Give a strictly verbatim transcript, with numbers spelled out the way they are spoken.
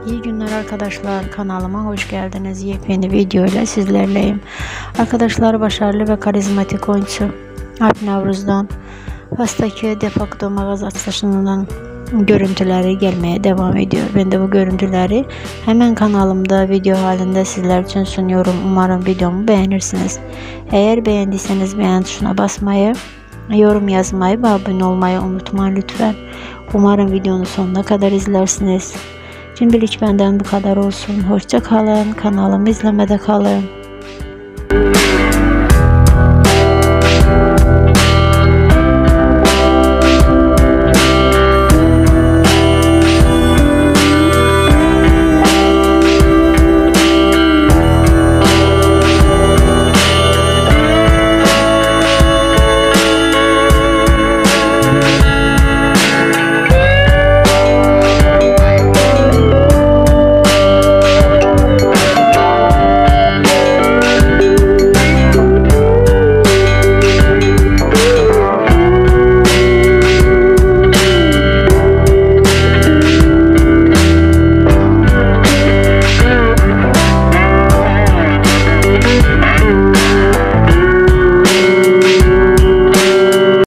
İyi günler arkadaşlar, kanalıma hoş geldiniz. Yepyeni video ile sizlerleyim. Arkadaşlar, başarılı ve karizmatik oyuncu Alp Navruz'dan hastaki defakto mağaz açılışından görüntüleri gelmeye devam ediyor. Ben de bu görüntüleri hemen kanalımda video halinde sizler için sunuyorum. Umarım videomu beğenirsiniz. Eğer beğendiyseniz beğen tuşuna basmayı, yorum yazmayı ve abone olmayı unutmayın lütfen. Umarım videonun sonuna kadar izlersiniz. Şimdilik benden bu kadar olsun. Hoşça kalın. Kanalımı izlemede kalın.